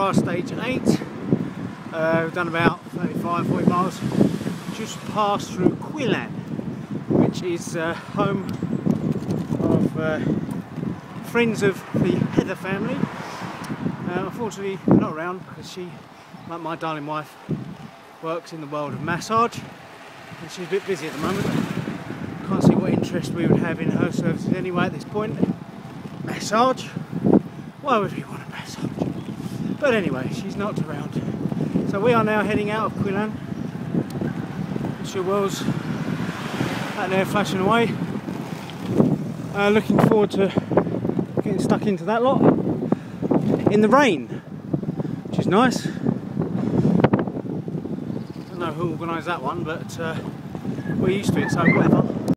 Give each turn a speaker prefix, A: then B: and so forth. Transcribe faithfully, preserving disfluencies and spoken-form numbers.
A: Accra stage eight. Uh, we've done about thirty-five, forty miles. Just passed through Quillan, which is uh, home of uh, friends of the Heather family. Uh, unfortunately, they're not around because she, like my darling wife, works in the world of massage, and she's a bit busy at the moment. Can't see what interest we would have in her services anyway at this point. Massage? Why would we want a massage? But anyway, she's not around. So we are now heading out of Quillan. Mister Wells out there flashing away. Uh, looking forward to getting stuck into that lot in the rain, which is nice. Don't know who organised that one, but uh, we're used to it, so whatever.